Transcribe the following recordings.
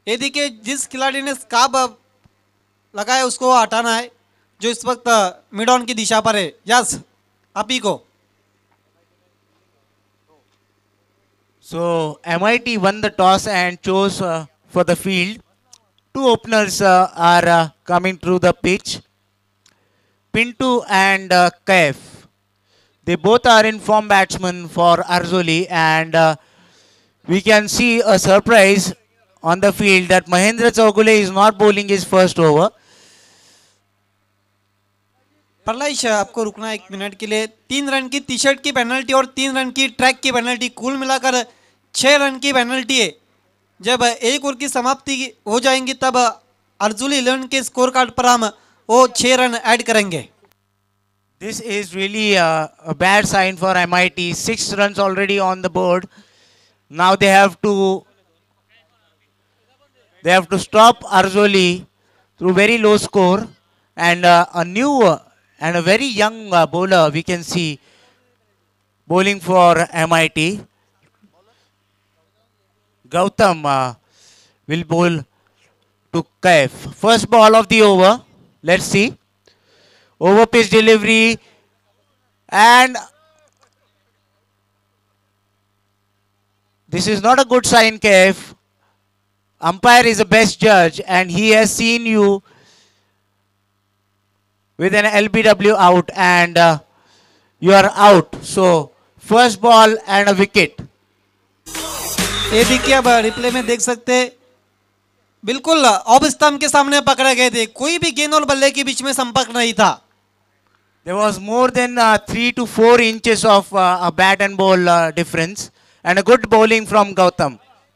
ये देखिए जिस खिलाड़ी ने स्कार्फ लगाया उसको हटाना है, जो इस वक्त मिड ऑन की दिशा पर है। यस, आप ही को। So MIT won the toss and chose for the field. Two openers are coming through the pitch. Pinto and Kaif. They both are in form batsmen for Arjoli, and we can see a surprise on the field that Mahendra Chaugule is not bowling his first over. प्रलय आपको रुकना 1 minute के लिए। 3 run की T shirt की penalty और 3 run की track की पेनल्टी, कुल मिलाकर 6 रन की पेनल्टी है। जब एक ओवर की समाप्ति हो जाएंगी तब अर्जुली 11 के स्कोर कार्ड पर हम वो 6 रन ऐड करेंगे। This is really a bad sign for MIT. 6 runs already on the board. Now they have to stop Arjoli through very low score, and a new and a very young bowler we can see bowling for MIT. Gautam will bowl to Kaif. First ball of the over. Let's see. Over pitch delivery, and this is not a good sign, Kaif. Umpire is the best judge and he has seen you with an LBW out, and you are out. So first ball and a wicket. ये देखिए अब replay में देख सकते हैं, बिल्कुल off stump के सामने पकड़े गए थे, कोई भी गेंद और बल्ले के बीच में संपर्क नहीं था। There was more than 3 to 4 inches of a bat and ball difference, and a good bowling from Gautam.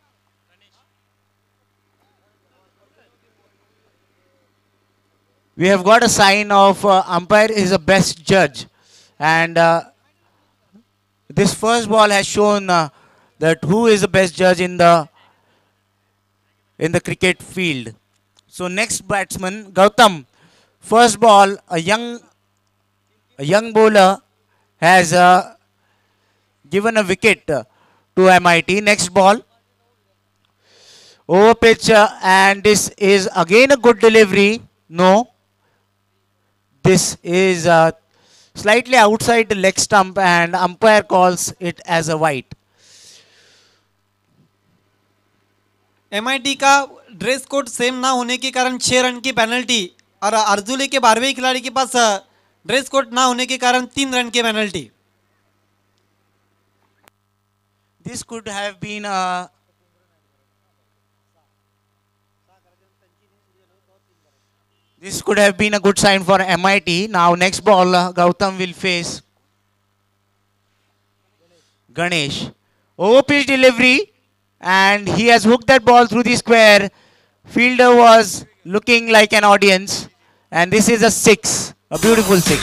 We have got a sign of umpire is the best judge, and this first ball has shown that who is the best judge in the cricket field. So next batsman, Gautam. First ball, a young bowler has given a wicket to MIT. Next ball, over pitch, and this is again a good delivery. No, this is slightly outside the leg stump, and umpire calls it as a wide. MIT का dress code same ना होने के कारण 6 run की penalty, और अर्जुली के 12वें खिलाड़ी के पास ड्रेस कोड ना होने के कारण 3 रन की penalty. This could have been a good sign for MIT. Now next ball, Gautam will face Ganesh. Over pitch delivery, and he has hooked that ball through the square. Fielder was looking like an audience, and this is a 6, a beautiful 6.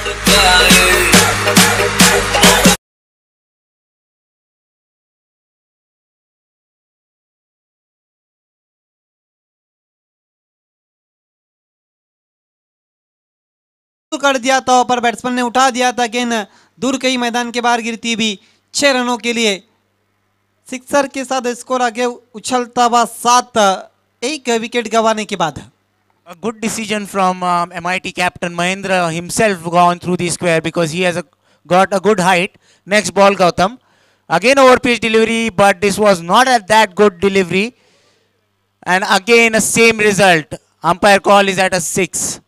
कर दिया था, पर batsman ने उठा दिया था, गेंद दूर कई मैदान के बाहर गिरती भी 6 रनों के लिए। सिक्सर के साथ स्कोर आगे उछलता हुआ 7, एक विकेट गंवाने के बाद। A good decision from MIT captain Mahendra himself gone through the square because he has got a good height. Next ball, Gautam. Again over pitch delivery, but this was not at that good delivery. And again a same result. Umpire call is at a 6.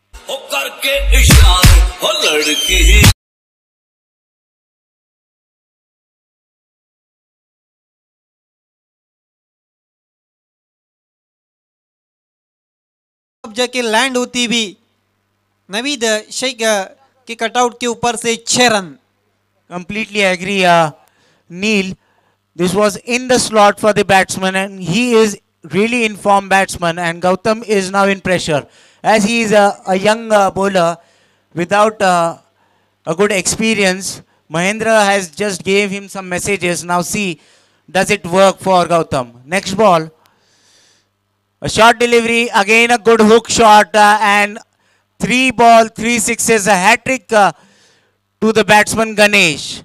अब जाके land होती भी नवीद शेख के cutout के ऊपर से 6 run. Completely agree, Neil. This was in the slot for the batsman, and he is really in form batsman, and Gautam is now in pressure as he is a young bowler without a good experience. Mahendra has just gave him some messages. Now see, does it work for Gautam? Next ball, a short delivery, again a good hook shot, and 3 ball, 3 sixes, a hat trick to the batsman Ganesh.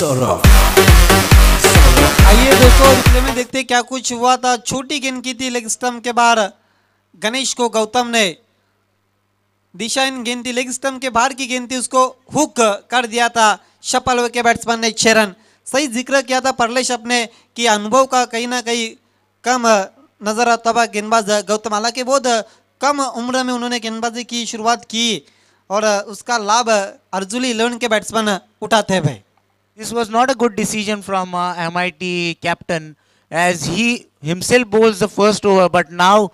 Saurabh. आइए दोस्तों replay में देखते क्या कुछ हुआ था। छोटी गेंद की थी लेग स्टंप के बाहर, गणेश को गौतम ने दिशा इन गेंद थी, लेग स्टंप के बाहर की गेंद थी, उसको हुक कर दिया था शपल के बैट्समैन ने 6 रन। सही जिक्र किया था परलेश अपने कि अनुभव का कहीं ना कहीं कम नजर आता था गेंदबाज गौतम, हालांकि बहुत कम उम्र में उन्होंने गेंदबाजी की शुरुआत की और उसका लाभ अर्जुली 11 के बैट्समैन उठाते हैं भाई। This was not a good decision from MIT captain, as he himself bowls the first over, but now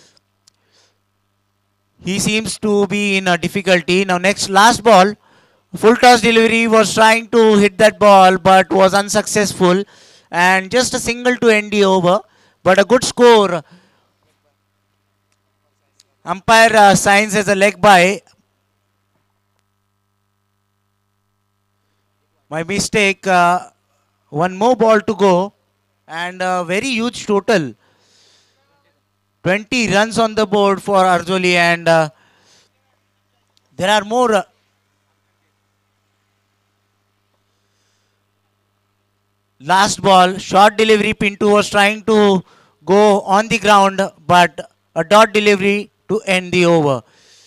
he seems to be in a difficulty. Now next last ball, full toss delivery, was trying to hit that ball but was unsuccessful, and just a single to end the over, but a good score. Umpire signs as a leg by. My mistake. One more ball to go, and a very huge total. 20 runs on the board for Arjoli, and there are more. Last ball, short delivery. Pinto was trying to go on the ground, but a dot delivery to end the over.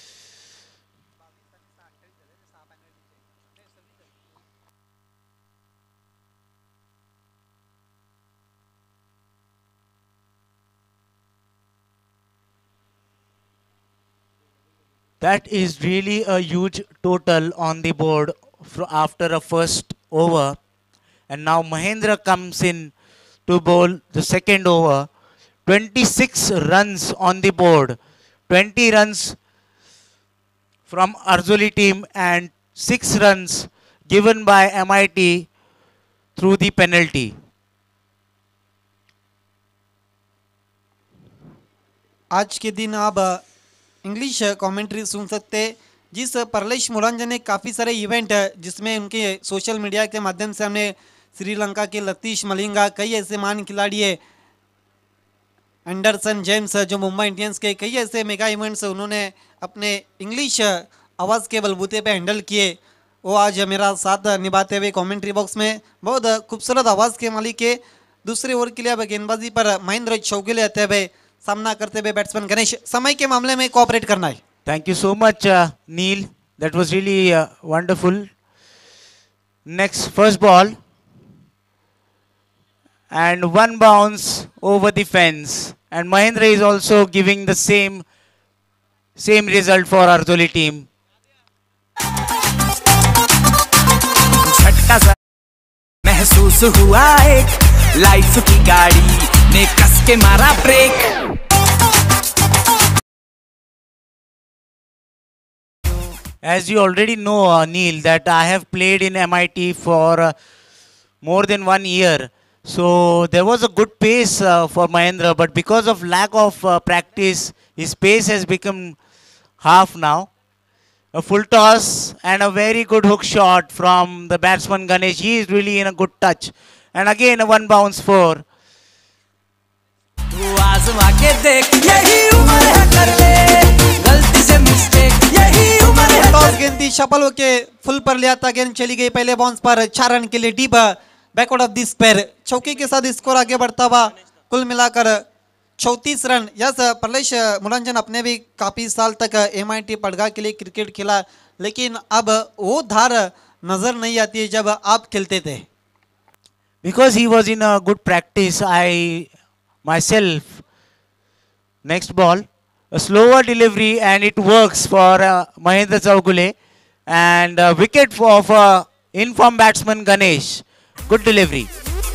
That is really a huge total on the board after a first over. And now Mahendra comes in to bowl the second over. 26 runs on the board. 20 runs from Arjoli team and 6 runs given by MIT through the penalty. आज के दिन आप English commentary सुन सकते हैं, जिस परलेश मुरंजन ने काफ़ी सारे इवेंट जिसमें उनके सोशल मीडिया के माध्यम से हमने श्रीलंका के लतीश मलिंगा, कई ऐसे महान खिलाड़ी है, एंडरसन जेम्स जो मुंबई इंडियंस के, कई ऐसे मेगा इवेंट्स उन्होंने अपने इंग्लिश आवाज़ के बलबूते पे हैंडल किए। वो आज मेरा साथ निभाते हुए कमेंट्री बॉक्स में बहुत खूबसूरत आवाज़ के मालिक है। दूसरे ओवर के लिए अब गेंदबाजी पर महेंद्र चौगुले आते हुए सामना करते हुए बैट्समैन गणेश। समय के मामले में कोऑपरेट करना है। Thank you so much, Neil. That was really wonderful. Next, first ball. And one bounce over the fence. And Mahendra is also giving the same result for Arjoli team. झटका सा महसूस हुआ एक, लाइफ की गाड़ी ने कस के मारा break. As you already know, Neil, that I have played in MIT for more than 1 year. So there was a good pace for Mahendra, but because of lack of practice, his pace has become half now. A full toss and a very good hook shot from the batsman Ganesh. He is really in a good touch. And again, a one bounce for. तू आजमा के देख, यही उम्र है, कर ले गलती से मिस्टेक, यही उम्र है। टॉस गेंद थी, शपल होके फुल पर लिया था, गेंद चली गई पहले बाउंस पर, 4 रन के लिए डीप बैकवर्ड ऑफ दिस पैर। चौके के साथ स्कोर आगे बढ़ता हुआ कुल मिलाकर 34 रन। यस, परलेश मुरंजन अपने भी काफी साल तक M.I.T. पड़गा के लिए क्रिकेट खेला, लेकिन अब वो धार नजर नहीं आती है जब आप खेलते थे। Because he was in a good practice, I myself. Next ball, a slower delivery, and it works for Mahendra Chaugule, and a wicket for in-form batsman Ganesh. Good delivery.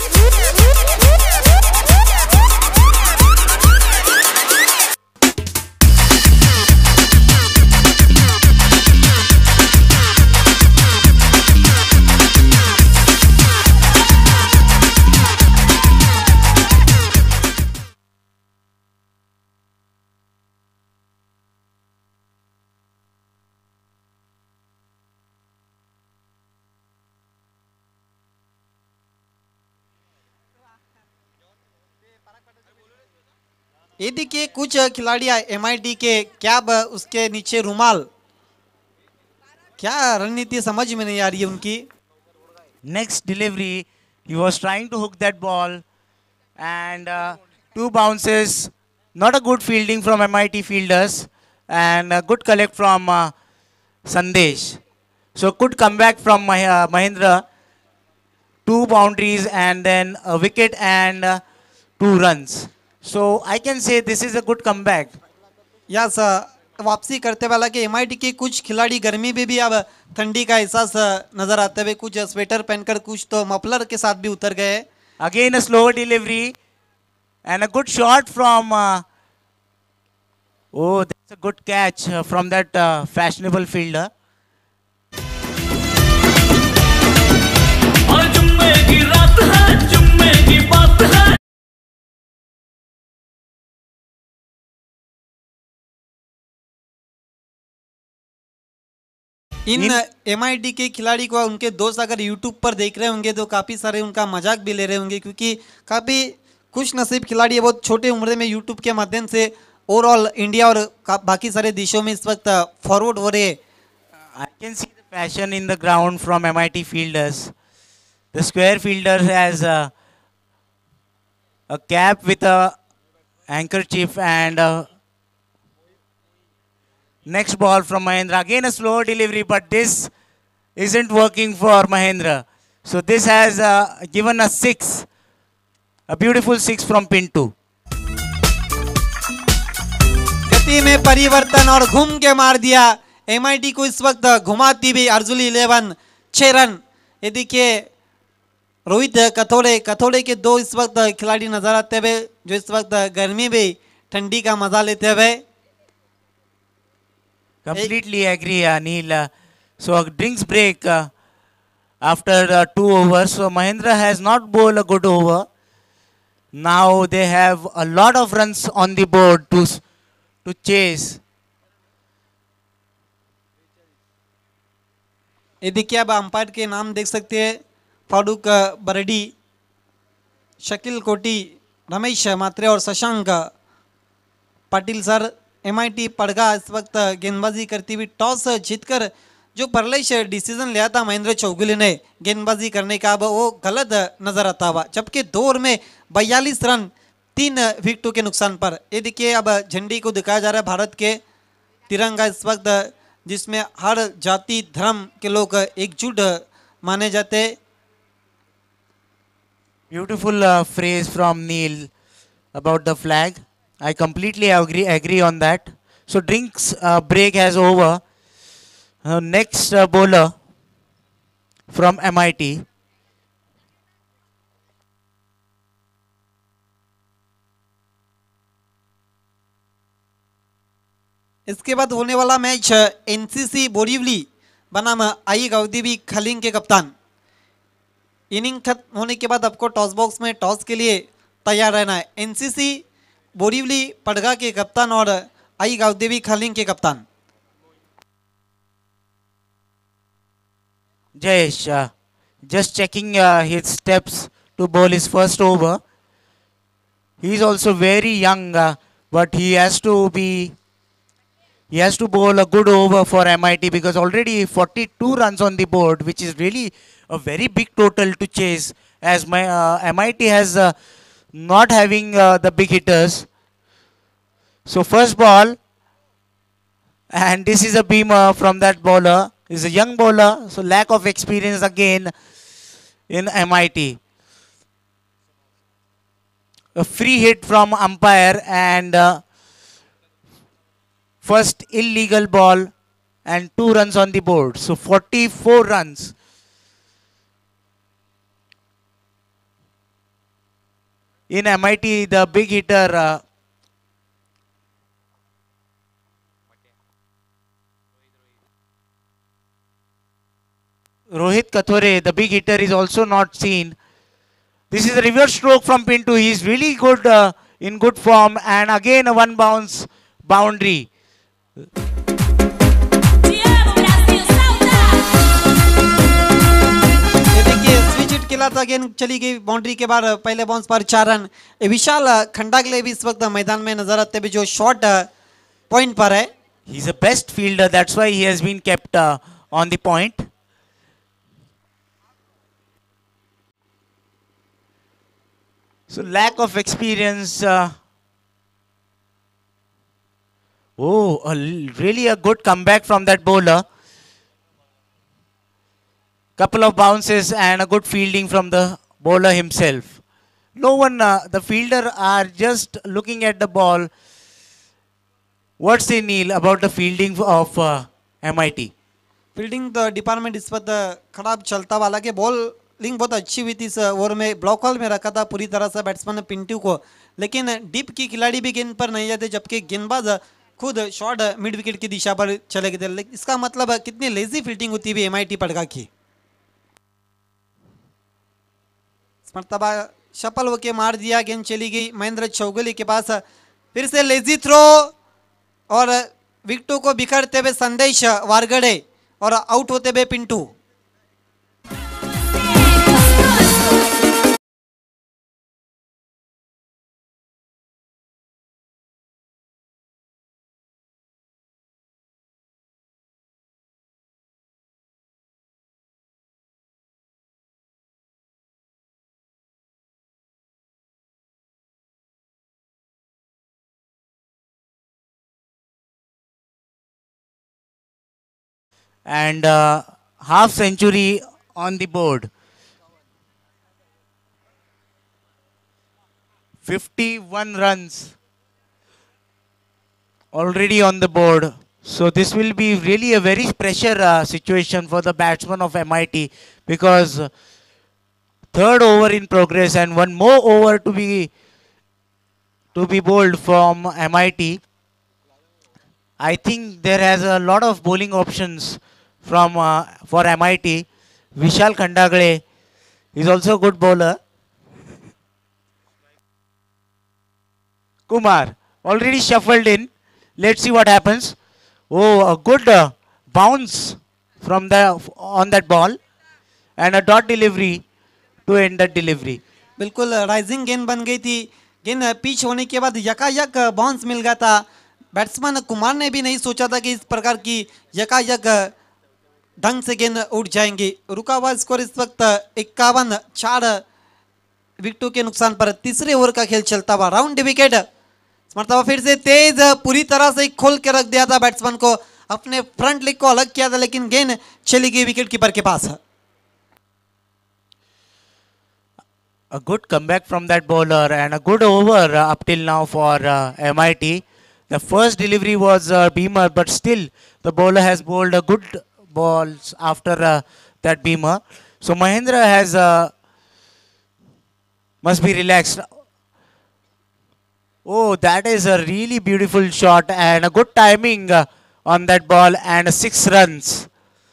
ये देखिए कुछ खिलाड़ी M.I.T. के कैब, उसके नीचे रुमाल, क्या रणनीति समझ में नहीं आ रही है उनकी। Next delivery, he was trying to hook that ball, and two bounces. Not a good fielding from MIT fielders, and a good collect from Sandesh. So good comeback from Mahindra. Two boundaries and then a wicket and two runs. So I can say this is a good comeback. Yes वापसी करते वाला कि MIT के कुछ खिलाड़ी गर्मी में भी अब ठंडी का एहसास नजर आते हुए कुछ स्वेटर पहनकर कुछ तो मफलर के साथ भी उतर गए. Again a slower delivery and a good shot from oh, that's a good catch from that fashionable fielder. और जुम्मे की रात है, जुम्मे की बात है. इन एमआईटी के खिलाड़ी को उनके दोस्त अगर यूट्यूब पर देख रहे होंगे तो काफ़ी सारे उनका मजाक भी ले रहे होंगे क्योंकि काफ़ी खुश नसीब खिलाड़ी है. बहुत छोटे उम्र में यूट्यूब के माध्यम से ओवरऑल इंडिया और बाकी सारे देशों में इस वक्त फॉरवर्ड हो रहे हैं. I can see the passion in the ground from MIT fielders. The square fielder has a cap with a handkerchief and next ball from Mahendra. Again a slow delivery, but this isn't working for Mahendra. So this has given a six, a beautiful six from Pintu. गति में परिवर्तन और घूम के मार दिया. MIT को इस वक्त घुमाती हुई अर्जुली 11 6 रन. ये देखिए रोहित कथोड़े के दो इस वक्त खिलाड़ी नजर आते हुए जो इस वक्त गर्मी में ठंडी का मजा लेते हुए. Completely agree, Anil. So a drinks break after 2 overs. So Mahendra has not bowled a good over. Now they have a lot of runs on the board to chase. ये देखिए अब अंपायर के नाम देख सकते हैं. फारूक बरडी, शकील कोटी, रमेश मात्रे और शशांक पाटिल सर. एमआईटी पड़गा इस वक्त गेंदबाजी करती हुई टॉस जीतकर जो परलेश डिसीजन लिया था महेंद्र चौगुले ने गेंदबाजी करने का अब वो गलत नजर आता हुआ. जबकि 2 ओवर में 42 रन 3 विकेटों के नुकसान पर. ये देखिए अब झंडी को दिखाया जा रहा है भारत के तिरंगा इस वक्त जिसमें हर जाति धर्म के लोग एकजुट माने जाते. Beautiful phrase from Neil about the flag. I completely agree on that. So drinks break has over. Next bowler from MIT. इसके बाद होने वाला मैच एनसीसी बोरीवली बनाम आई गाउदीवी खलिंग के कप्तान. इनिंग खत्म होने के बाद आपको टॉस बॉक्स में टॉस के लिए तैयार रहना है. एनसीसी बोरीवली पड़गा के कप्तान और आई गाउदेवी खलिंग के कप्तान. Jayesh just checking his steps to bowl his first over. He is also very young, but he has to bowl a good over for MIT because already 42 runs on the board, which is really a very big total to chase as MIT has not having the big hitters. So first ball, and this is a beamer from that bowler. He's a young bowler, so lack of experience again in MIT. A free hit from umpire and first illegal ball and 2 runs on the board. So 44 runs. In MIT, the big hitter Rohit Kathore, the big hitter, is also not seen. This is a reverse stroke from Pintu. He is really good in good form, and again a one bounce boundary. था गेंद चली गई boundary के बाद पहले bounce पर 4 run. विशाल खंडागले भी इस वक्त मैदान में नजर आते हुए जो शॉट पॉइंट पर है. He is a best fielder, that's why he has been kept on the point. So lack of experience. Really a good comeback from that bowler. Couple of bounces and a good fielding from the bowler himself. No one, the fielder are just looking at the ball. What's the Neil about the fielding of MIT? Fielding department इस वक्त खराब चलता हुआ, हालांकि bowling बहुत अच्छी हुई थी इस ओवर में, ब्लॉक हॉल में रखा था पूरी तरह से बैट्समैन पिंटू को, लेकिन डीप की खिलाड़ी भी गेंद पर नहीं जाते, जबकि गेंदबाज खुद शॉर्ट मिड विकेट की दिशा पर चले गए थे। इसका मतलब कितनी लेजी फील्डिंग होती हुई MIT पड़गा की। इस मरतबा शफल होके मार दिया, गेंद चली गई महेंद्र चौगुले के पास, फिर से लेजी थ्रो और विकेटों को बिखरते हुए संदेश वारगड़े और आउट होते हुए Pintu. And half century on the board. 51 runs already on the board. So this will be really a very pressure situation for the batsman of MIT, because third over in progress and one more over to be bowled from MIT. I think there has a lot of bowling options from for MIT. Vishal Khandagale is also a good bowler. Kumar already shuffled in. Let's see what happens. Oh, a good bounce from the on that ball and a dot delivery to end that delivery. बिल्कुल rising गेंद बन गई थी, गेंद pitch होने के बाद यकायक bounce मिल गया था। बैट्समैन कुमार ने भी नहीं सोचा था कि इस प्रकार की यकायक ढंग से गेंद उठ जाएंगी। रुका हुआ स्कोर इस वक्त 51, 4 विकेटों के नुकसान पर तीसरे ओवर का खेल चलता हुआ, राउंड विकेट। मरतबा फिर से तेज पूरी तरह से खोल के रख दिया था बैट्समैन को, अपने फ्रंट लेग को अलग किया था, लेकिन गेंद चली गई विकेट कीपर के पास। A good comeback from that bowler and a good over up till now for MIT. The first delivery was Beamer, but still the bowler has bowled a good balls after that Beamer. So Mahendra has must be relaxed. Oh, that is a really beautiful shot and a good timing on that ball, and 6 runs.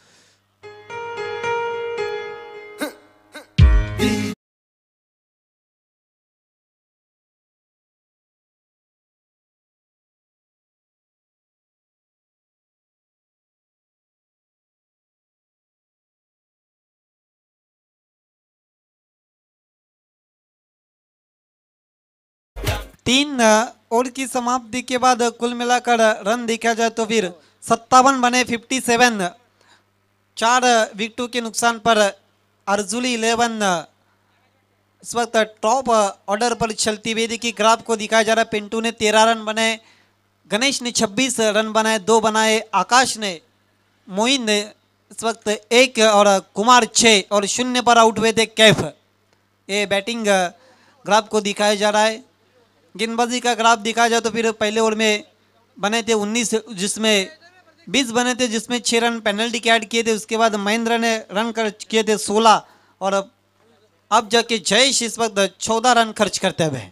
तीन over की समाप्ति के बाद कुल मिलाकर run देखा जाए तो फिर 57 बने, 57, 4 विकेटों के नुकसान पर अर्जुली 11 इस वक्त टॉप ऑर्डर पर चलती हुई। देखिए ग्राफ को दिखाया जा रहा है, पिंटू ने 13 रन बनाए, गणेश ने 26 रन बनाए, 2 बनाए आकाश ने, मोइन ने इस वक्त 1 और कुमार 6 और 0 पर आउट हुए थे कैफ। ये बैटिंग ग्राफ को दिखाया जा रहा है। गेंदबाजी का ग्राफ दिखाया जाए तो फिर पहले ओवर में बने थे 19, जिसमें 20 बने थे, जिसमें 6 रन पेनल्टी के ऐड किए थे। उसके बाद महेंद्र ने रन किए थे 16, और अब जाके जयेश इस वक्त 14 रन खर्च करते हुए।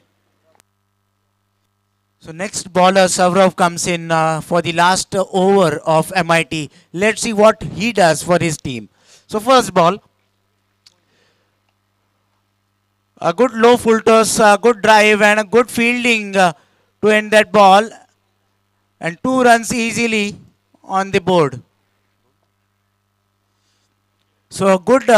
So next bowler Saurav comes in for the last over of MIT. Let's see what he does for his team. So first ball, a good low full toss, a good drive and a good fielding to end that ball, and 2 runs easily on the board. So a good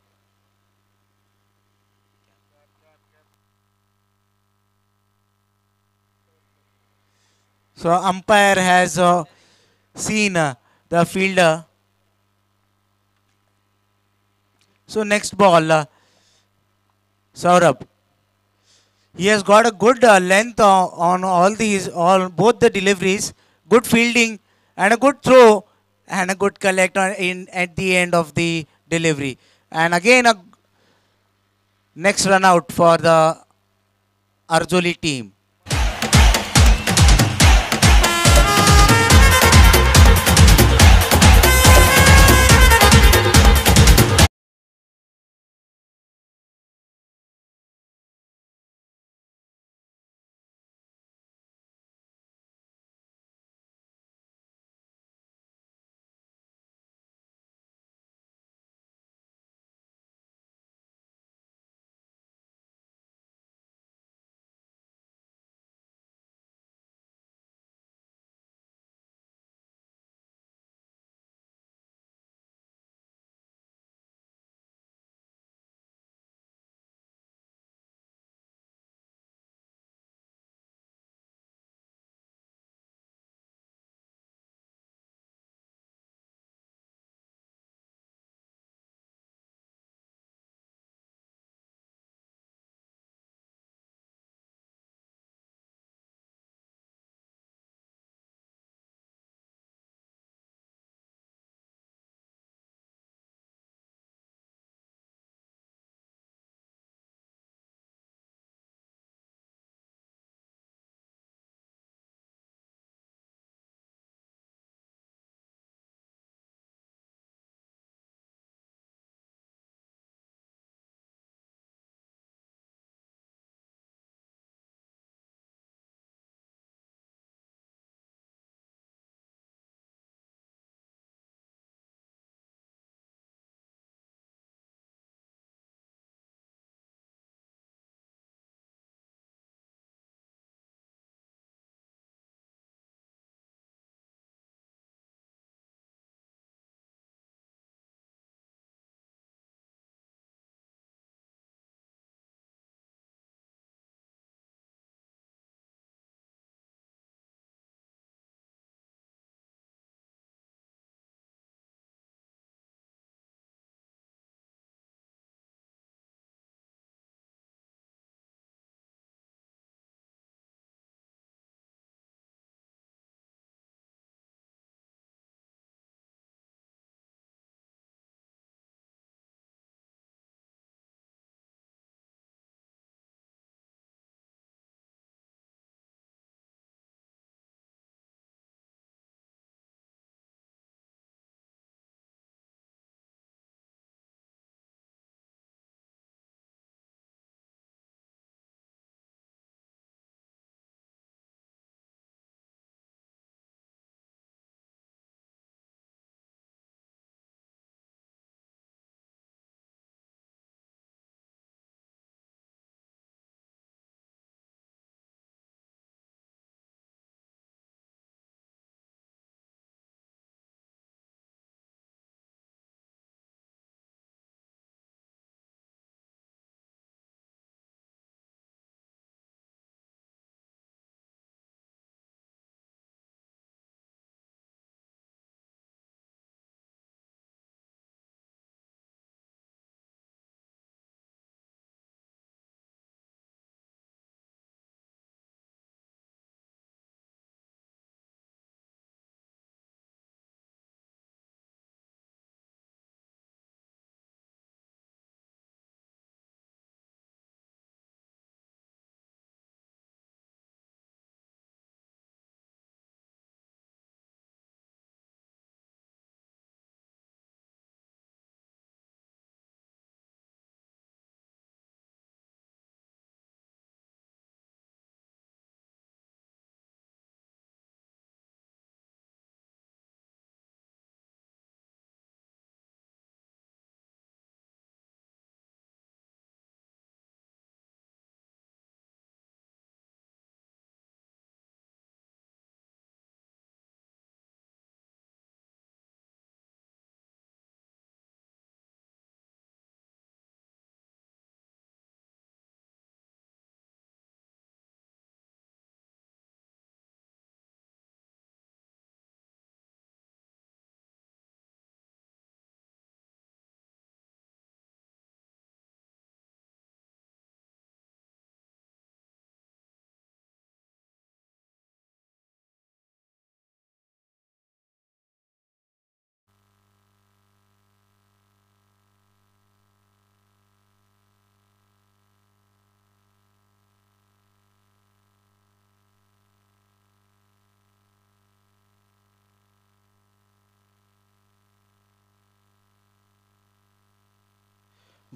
so umpire has seen the fielder. So next ball, Saurabh. He has got a good length on all these, all both the deliveries, good fielding, and a good throw, and a good collect in at the end of the delivery. And again, a next run out for the Arjoli team.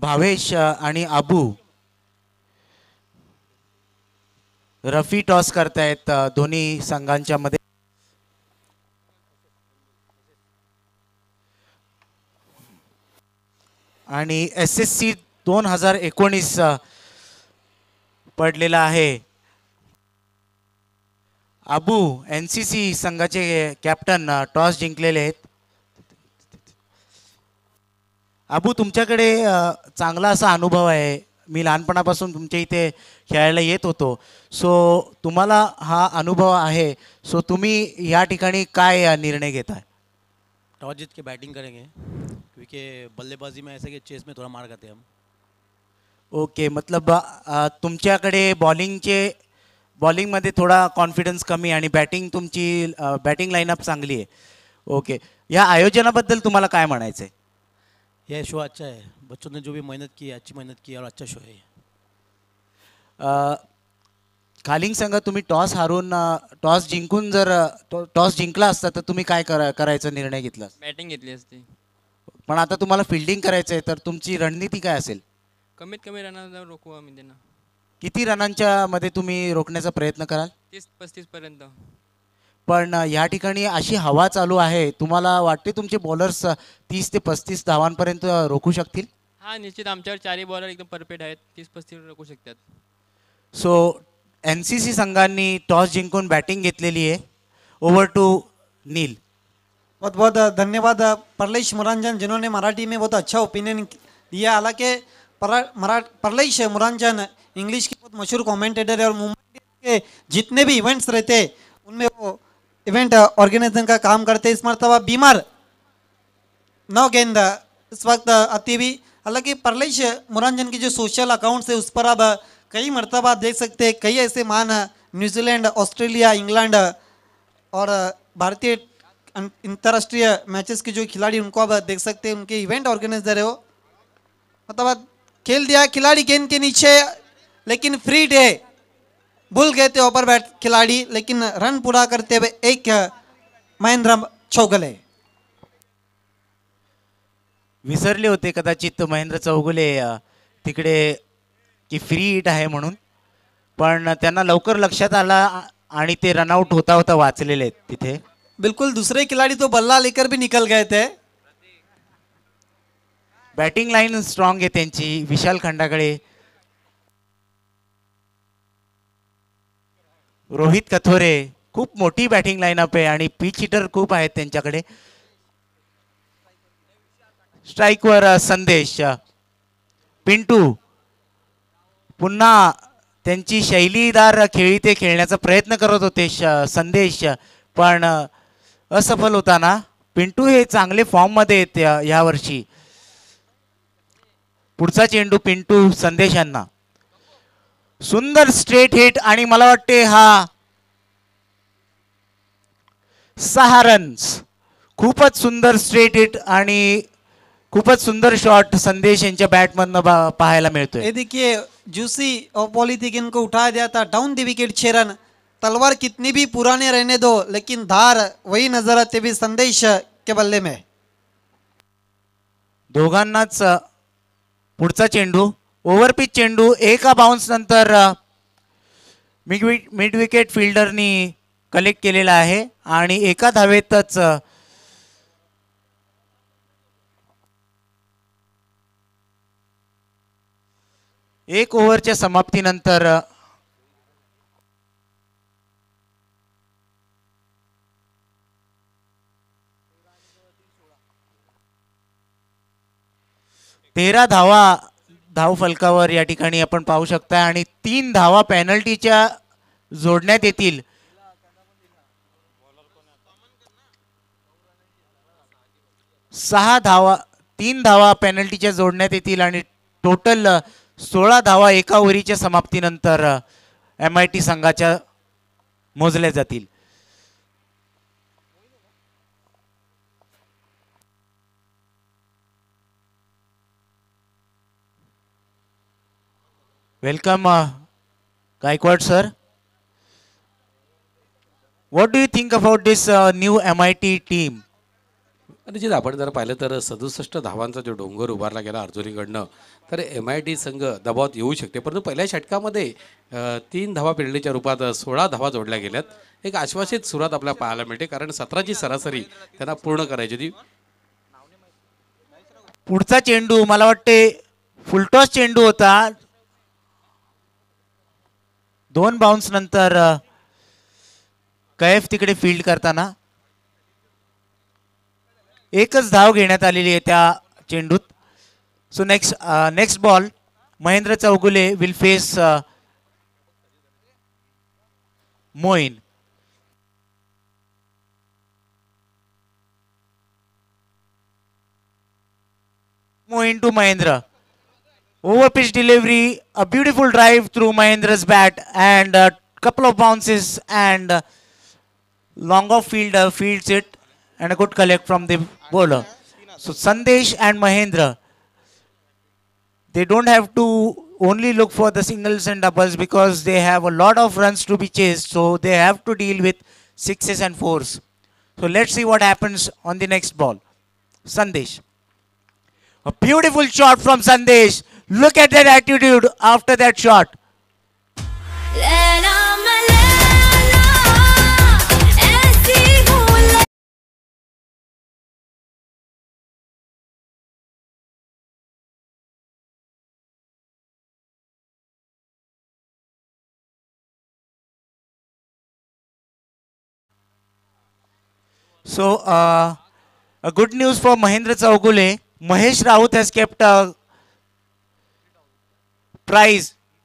Bhavesh आणि Abu Rafi toss करतायत दोन्ही संघांच्या मध्ये. आणि SSC 2019 पडलेला आहे. Abu NCC संघाचे captain toss जिंकलेले आहेत. अबू तुमच्याकडे चांगला असा अनुभव आहे. मी लहानपणापासून तुमच्या इथे खेळायला येत होतो. सो तुम्हाला हा अनुभव आहे. सो तुम्ही या ठिकाणी काय निर्णय घेताय? टॉस जीत के बैटिंग करेंगे क्योंकि बल्लेबाजी में ऐसे कि चेस में थोड़ा मार खाते हैं हम. ओके, मतलब तुमच्याकडे बॉलिंगमध्ये थोडा कॉन्फिडन्स कमी आणि तुमची बॅटिंग लाईनअप चांगली आहे. ओके, या आयोजनाबद्दल तुम्हाला काय म्हणायचं आहे? यह शो अच्छा है. बच्चों ने जो भी मेहनत की है, अच्छी मेहनत की है और अच्छा शो है. खालिंग संघ तुम्ही टॉस जिंकून जर टॉस जिंकला असता तर तुम्ही काय करायचा निर्णय घेतला? बॅटिंग घेतली असती. पण आता तुम्हाला फिल्डिंग करायचं आहे तर तुमची रणनीती काय असेल? कमीत कमी रनांना रोखू आम्ही त्यांना. किती रनांच्या मध्ये तुम्ही रोखण्याचा प्रयत्न कराल? 30-35 पर्यंत. पण या ठिकाणी अशी हवा चालू आहे, तुम्हाला वाटते तुमचे बॉलर्स 30 ते 35 धावांपर्यंत रोखू शकतील? हा, निश्चित आमच्यावर चारही बॉलर एकदम परफेक्ट आहेत. 30-35 रोखू शकतात. सो NCC संघांनी टॉस जिंकून बॅटिंग घेतलेली आहे. Over to Neil. बहुत बहुत धन्यवाद परलेश मुरंजन, जिन्होंने मराठी में बहुत अच्छा ओपिनियन दिया. हालांकि परलेश मुरंजन इंग्लिश के बहुत मशहूर कमेंटेटर है और मुंबई के जितने भी इवेंट्स रहते हैं उनमें वो इवेंट ऑर्गेनाइजेशन का काम करते हैं. इस मरतबा बीमार 9 गेंद इस वक्त आती हुई. हालांकि परलेश मुरंजन की जो सोशल अकाउंट्स है उस पर अब कई मरतबा देख सकते हैं कई ऐसे महान न्यूजीलैंड, ऑस्ट्रेलिया, इंग्लैंड और भारतीय अंतर्राष्ट्रीय मैचेस के जो खिलाड़ी उनको अब देख सकते हैं. उनके इवेंट ऑर्गेनाइजर है वो. मतलब खेल दिया खिलाड़ी गेंद के नीचे, लेकिन फ्री डे भूल गए थे ओवर बैट खिलाड़ी, लेकिन रन पूरा करते हुए एक महेंद्र चौगुले विसरले होते कदाचित महेंद्र चौगुले तिकडे की फ्री हिट आहे म्हणून. पण त्यांना लवकर लक्षात आला आणि ते रनआउट होता होता वाचलेले आहेत तिथे. बिल्कुल दूसरे खिलाड़ी तो बल्ला लेकर भी निकल गए थे. बॅटिंग लाईन स्ट्रॉंग आहे त्यांची. विशाल खंडाकडे, रोहित कथोरे, खूप मोठी बॅटिंग लाईनअप आहे आणि पिच हिटर खूप आहेत त्यांच्याकडे. स्ट्राईकवर संदेश, पिंटू पुन्हा त्यांची शैलीदार खेळी ते खेळण्याचा प्रयत्न करत होते संदेश, पण असफल होताना. पिंटू हे चांगले फॉर्म मध्ये आहेत या वर्षी. पुढचा चेंडू पिंटू संदेश यांना, सुंदर स्ट्रेट हिट आणि मला वाटते हा 6 रन्स. खूपच सुंदर स्ट्रेट हिट आणि खूपच सुंदर शॉट संदेश यांच्या बॅटमधनं पाहायला मिळतोय. ये देखिए जूसी और पॉलिथिन को उठाया दिया था डाउन द विकेट 6 रन. तलवार कितनी भी पुराने रहने दो लेकिन धार वही नजर आते भी संदेश के बल्ले में. दोघांनाच पुढचा चेंडू ओव्हरपिच चेंडू एका बाउन्स नंतर मिड विकेट फिल्डरनी कलेक्ट केलेला आहे आणि एका धावेतच एक ओव्हरच्या समाप्तीनंतर धाव फलकावर या ठिकाणी आपण पाहू शकता आणि 3 धावा पेनल्टीच्या जोडण्यात येतील. 3 धावा पेनल्टीच्या जोडण्यात येतील आणि टोटल 16 धावा एका ओव्हरीच्या समाप्तीनंतर MIT संघाच्या मोजल्या जातील. Welcome, Gaikwad sir. What do you think about this new MIT team? निश्चित आपण जर पाहिलं तर 67 धावांचा जो डोंगर उभारला गेला अर्जुनीकडनं, तर MIT संघ दबावात येऊ शकते. परंतु पहिल्या षटकामध्ये 3 धावा पेनल्टीच्या रूपात 16 धावा जोडल्या गेल्यात. एक आश्वासित सुरुवात आपल्याला पाहायला मिळते, कारण 17ची सरासरी त्यांना पूर्ण करायची होती. पुढचा चेंडू मला वाटते फुलटॉस चेंडू होता. 2 बाउन्स नंतर कैफ तिकडे फील्ड करताना एकच धाव घेण्यात आलेली आहे त्या चेंडूत. So next ball Mahendra Chougule will face Moin. Moin to Mahindra. Over pitch delivery, a beautiful drive through Mahindra's bat, and a couple of bounces, and long off fielder fields it, and a good collect from the bowler. So Sandesh and Mahindra, they don't have to only look for the singles and doubles because they have a lot of runs to be chased. So they have to deal with 6s and 4s. So let's see what happens on the next ball. Sandesh. A beautiful shot from Sandesh. Look at that attitude after that shot. So, a good news for Mahindra Chaugule. Mahesh Raut has kept a prize.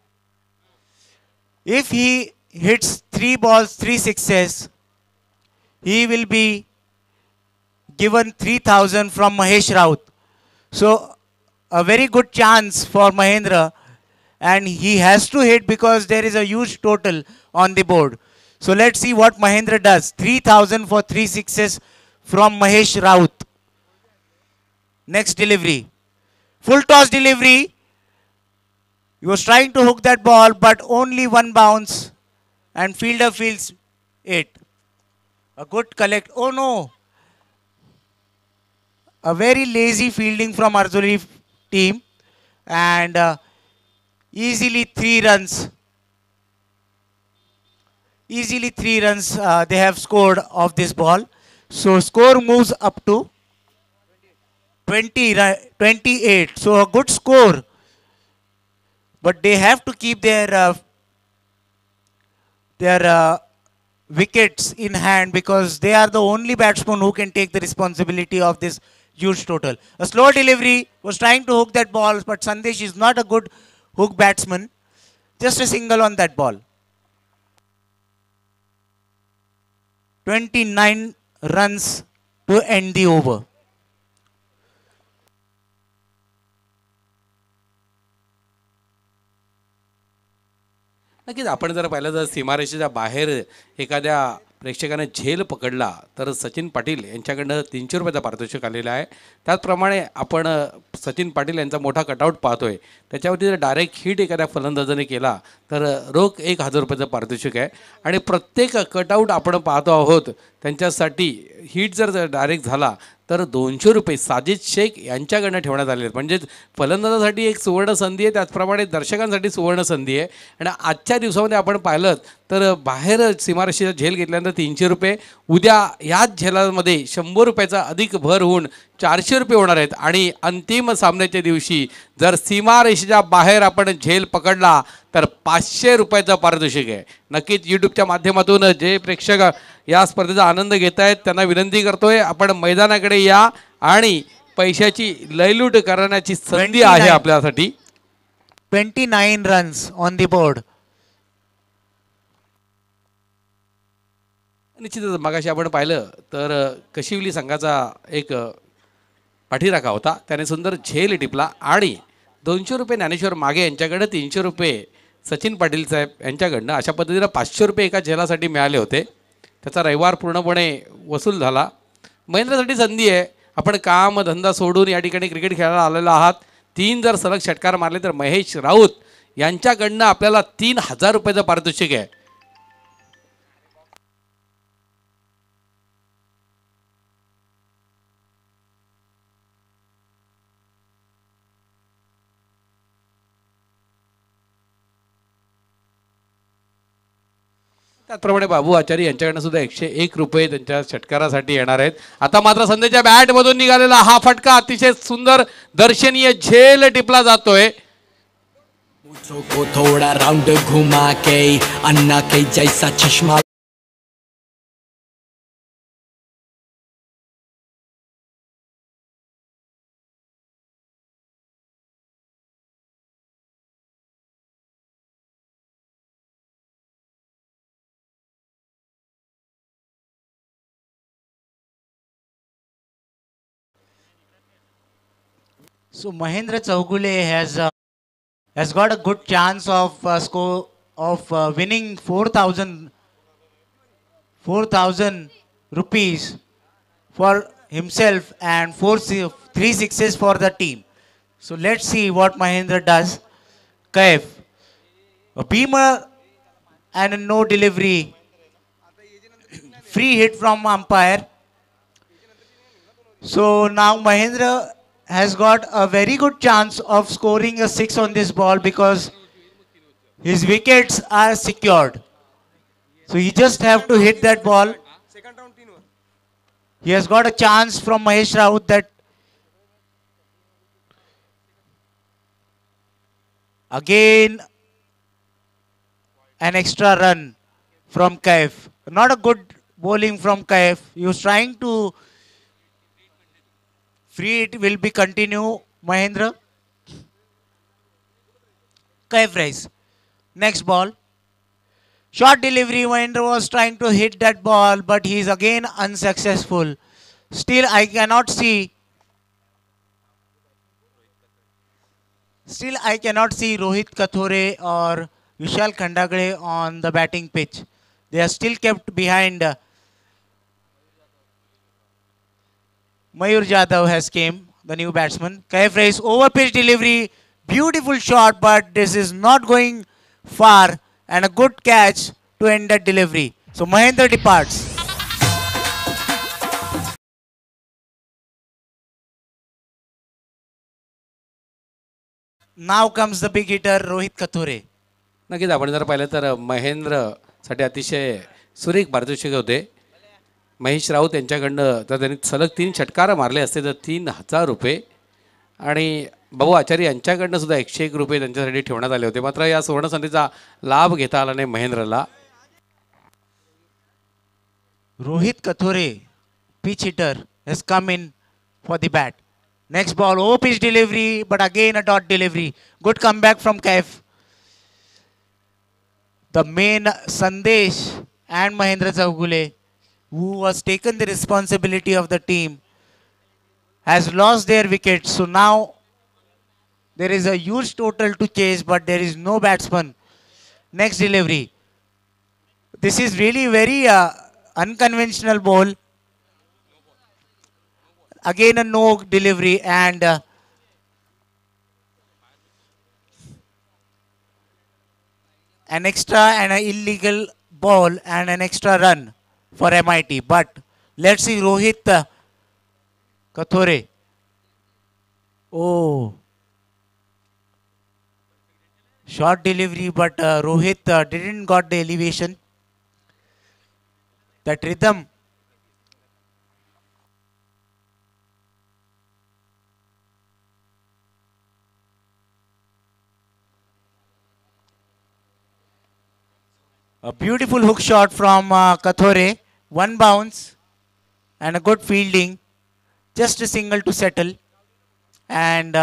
If he hits 3 balls, 3 sixes, he will be given 3,000 from Mahesh Raut. So, a very good chance for Mahindra, and he has to hit because there is a huge total on the board. So, let's see what Mahindra does. 3,000 for 3 sixes from Mahesh Raut. Next delivery. Full toss delivery. He was trying to hook that ball, but only 1 bounce, and fielder fields it. A good collect. Oh no. A very lazy fielding from Arjoli team, and easily 3 runs. Easily 3 runs they have scored off this ball. So score moves up to 28. So a good score, but they have to keep their wickets in hand because they are the only batsmen who can take the responsibility of this huge total. A slow delivery, was trying to hook that ball, but Sandesh is not a good hook batsman. Just a single on that ball. 29 runs to end the over. नक्कीच आपण जर पाहिलं तर सीमारेषेच्या बाहेर एखाद्या प्रेक्षकाने झेल पकडला तर सचिन पाटील यांच्याकडनं 300 रुपयाचा पारितोषिक आलेला आहे. त्याचप्रमाणे आपण सचिन पाटील यांचा मोठा कटआउट पाहतोय, त्याच्यावरती जर डायरेक्ट हिट एखाद्या फलंदाजाने केला तर रोख 1,000 रुपयाचं पारितोषिक आहे. आणि प्रत्येक कटआउट आपण पाहतो आहोत त्यांच्यासाठी हिट जर डायरेक्ट झाला तर 200 रुपये साजिद शेख यांच्याकडनं ठेवण्यात आले आहेत. म्हणजेच फलंदाजासाठी एक सुवर्ण संधी आहे, त्याचप्रमाणे दर्शकांसाठी सुवर्ण संधी आहे. आणि आजच्या दिवसामध्ये आपण पाहिलं तर बाहेर सीमारेषेचा झेल घेतल्यानंतर 300 रुपये, उद्या याच झेलामध्ये 100 रुपयाचा अधिक भर होऊन 400 रुपये होणार आहेत. आणि अंतिम सामन्याच्या दिवशी जर सीमारेषेच्या बाहेर आपण झेल पकडला तर 500 रुपयाचा पारितोषिक आहे. नक्कीच यूट्यूबच्या माध्यमातून जे प्रेक्षक या स्पर्धेचा आनंद घेत आहेत त्यांना विनंती करतोय, आपण मैदानाकडे या आणि पैशाची लयलूट करण्याची संधी आहे आपल्यासाठी. 29 runs on the board. निश्चितच मगाशी आपण पाहिलं तर कशिवली संघाचा एक पाठीराखा होता, त्याने सुंदर झेल टिपला आणि 200 रुपये ज्ञानेश्वर मागे यांच्याकडं, 300 रुपये सचिन पाटील साहेब यांच्याकडनं, अशा पद्धतीनं 500 रुपये एका झेलासाठी मिळाले होते. त्याचा रविवार पूर्णपणे वसूल झाला. महेंद्रसाठी संधी आहे. आपण काम धंदा सोडून या ठिकाणी क्रिकेट खेळायला आलेलो आहात. 3 जर सलग षटकार मारले तर महेश राऊत यांच्याकडनं आपल्याला 3,000 रुपयाचं पारितोषिक आहे. त्याचप्रमाणे बाबू आचारी यांच्याकडनं सुद्धा 101 त्यांच्या षटकारासाठी येणार आहेत. आता मात्र संदेशच्या बॅटमधून निघालेला हा फटका अतिशय सुंदर दर्शनीय झेल टिपला जातोय. मूंछों को थोड़ा राउंड घुमा के अन्ना के जैसा चश्मा So Mahendra Chaugule has got a good chance of score of winning 4,000 rupees for himself and 3 sixes for the team. So let's see what Mahendra does. Kaif, a beamer and a no delivery. Free hit from umpire. So now Mahendra has got a very good chance of scoring a 6 on this ball because his wickets are secured. So he just have to hit that ball. He has got a chance from Mahesh Raut that again an extra run from Kaif. Not a good bowling from Kaif. He was trying to free it will be continue Mahendra. Kaif rise. Next ball. Short delivery. Mahendra was trying to hit that ball, but he is again unsuccessful. Still, I cannot see. Still, I cannot see Rohit Kathore or Vishal Khandagre on the batting pitch. They are still kept behind. Mayur Jadhav has came, the new batsman. Kaif race, over pitch delivery. Beautiful shot, but this is not going far. And a good catch to end that delivery. So Mahendra departs. Now comes the big hitter Rohit Kathore. नक्कीच आपण जर पाहिलं तर महेंद्रसाठी अतिशय सुरेख पारितोषिक होते. महेश राऊत यांच्याकडनं तर त्यांनी सलग 3 षटकार मारले असते तर 3,000 रुपये आणि बाबू आचार्य यांच्याकडनं सुद्धा 101 रुपये त्यांच्यासाठी ठेवण्यात आले होते. मात्र या सुवर्णसंधीचा लाभ घेता आला नाही महेंद्रला. Rohit Kathore, pitch hitter, has come in for the bat. Next ball, over pitch delivery, but again a dot delivery. Good comeback from Kaif. The main Sandesh and Mahendra Chaugule, who was taken the responsibility of the team, has lost their wickets. So now there is a huge total to chase, but there is no batsman. Next delivery. This is really very unconventional ball. Again a no delivery and an extra and an illegal ball and an extra run for MIT. But let's see Rohit Kathore. Oh. Short delivery, but Rohit didn't got the elevation. That rhythm. A beautiful hook shot from Kathore. One bounce and a good fielding. Just a single to settle. And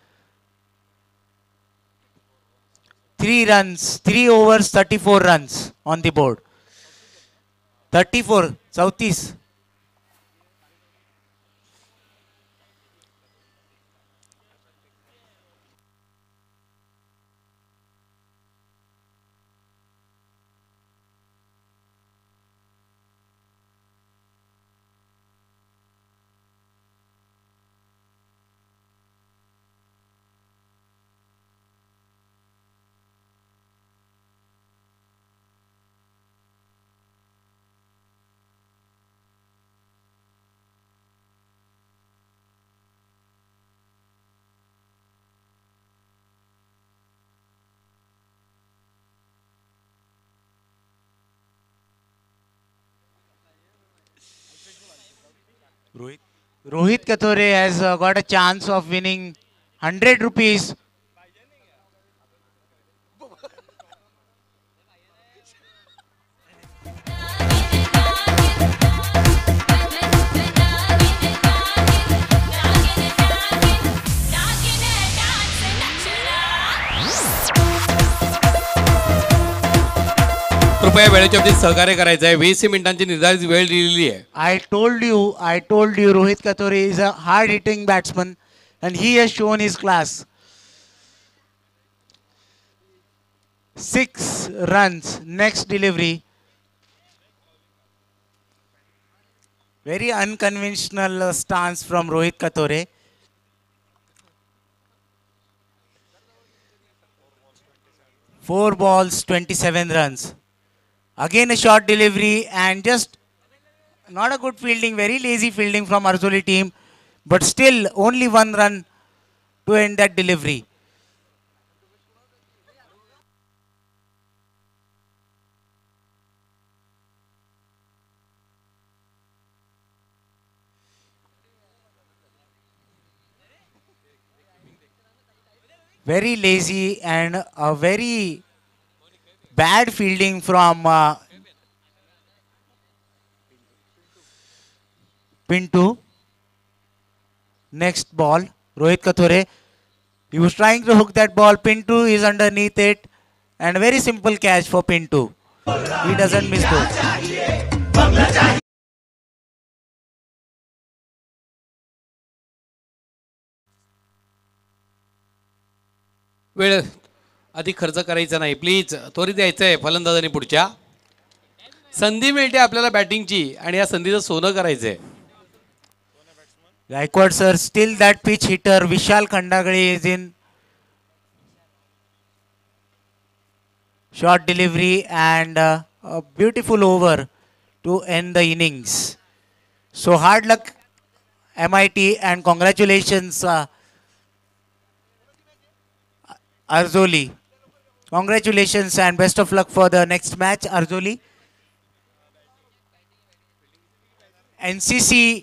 3 runs, 3 overs, 34 runs on the board. 34, Southeast. Rohit Kathore has got a chance of winning 100 rupees. कृपया वेळेच्या बाबतीत सहकार्य करायचं आहे. 20 मिनिटांची निर्धारित वेळ दिलेली आहे. I told you Rohit Kathore is a hard hitting batsman and he has shown his class. 6 runs, next delivery. Very unconventional stance from Rohit Kathore. Four balls, 27 runs. Again a short delivery and just not a good fielding, very lazy fielding from Arjoli team, but still only 1 run to end that delivery. Very lazy and a very bad fielding from Pintu. Next ball, Rohit Kathore. He was trying to hook that ball. Pintu is underneath it. And a very simple catch for Pintu. He doesn't miss those. वेळ अधिक खर्च करायचा नाही please. त्वरित यायचं आहे फलंदाजांनी. पुढच्या संधी मिळते आपल्याला बॅटिंगची आणि या संधीचं सोनं करायचं आहे. Gaikwad sir, still that pitch hitter Vishal Khandagale is in. Short delivery and a beautiful over to end the innings. So hard luck MIT and congratulations Arjoli. Congratulations and best of luck for the next match Arjoli. NCC,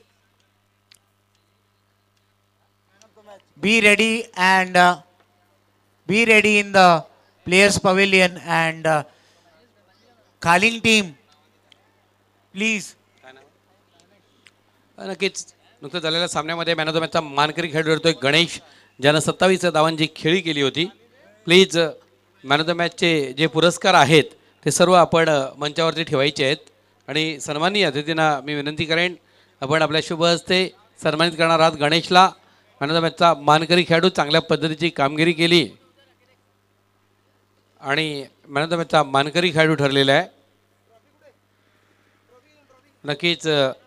be ready and be ready in the players pavilion and Khaling team please. नक्कीच नुकतं झालेल्या सामन्यामध्ये man of the मॅचचा मानकरी खेळाडू ठरतोय गणेश, ज्यानं 27 धावांची खेळी केली होती. प्लीज मॅन ऑफ द मॅचचे जे पुरस्कार आहेत ते सर्व आपण मंचावरती ठेवायचे आहेत आणि सन्माननीय अतिथींना मी विनंती करेन आपण आपल्या शुभ हस्ते सन्मानित करणार आहात गणेशला. मॅन ऑफ द मॅचचा मानकरी खेळाडू, चांगल्या पद्धतीची कामगिरी केली आणि मॅन ऑफ द मॅचचा मानकरी खेळाडू ठरलेला आहे. नक्कीच